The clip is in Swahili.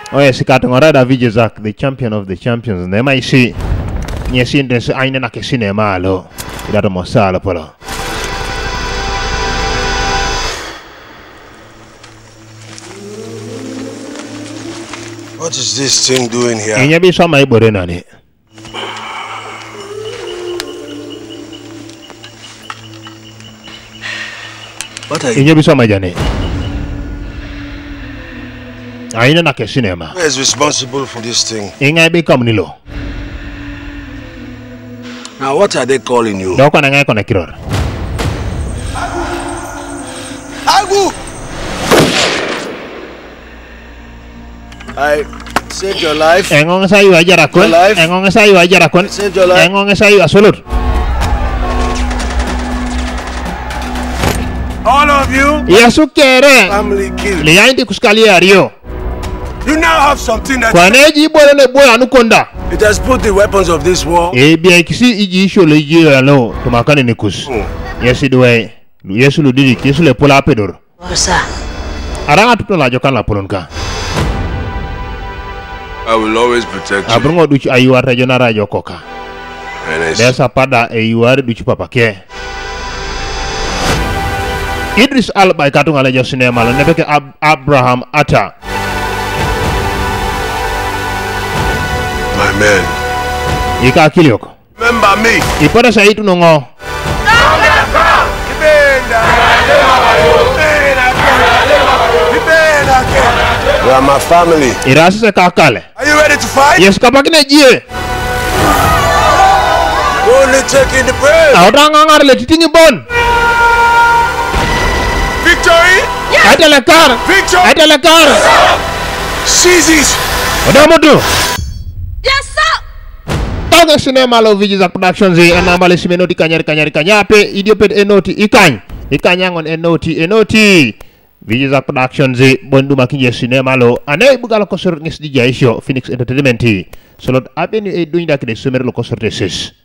Oye, si katongora da Vijizak, the champion of the champions. Nema isi. Nyesi intense aine na kesine malo. Idato mosalo polo. What is this thing doing here? Inya bi soma ibore nani. What are you? Inya bi soma jani. Aine na kesine ma. Who is responsible for this thing? Inga bi kamnilo. Now what are they calling you? Doko na ngai kona kiror. Agu! I saved your life. Engong sayu aja rakun. Engong sayu aja rakun. Saved your life. Engong sayu asulur. All of you. Yesu kere. Family killed. Liyaindi kuskali ario. You now have something that Kwaneji bole le boya nukonda. it has put the weapons of this war. Bien kisi iji isho le jira no tumakane nikus. Yesu duwe. Yesu ludiri Yesu le pola pedor. Bosa. Aranga tuto la jokan la polonka. I will always protect you. Abrungo duchi ayuar rajona rajo koka. Desa pada ayuar duchi papake. Idris Alba ikatung ala jo sinema lo nebeke Abraham Atta. My man. Ika akilioko. Remember me. Ipora sa itu nongo. You are my family. Irasi se kakale. Are you ready to fight? Yes kapakine jie. Only taking the bread. Audang angar le titingi bon. Victory! Ada lekar. Victory! Ada lekar. Seize it! Udah mudu. Yes, sir. Tonga sinema lo Vijizak Productions enamale simenoti kanyari pe idiopet enoti ikanyangon enoti Vijizak Productions bondu makinje sinema lo ane bugala kosor ngis di jaisho Phoenix Entertainment solot abeni e duinda kede sumer lo kosor tesis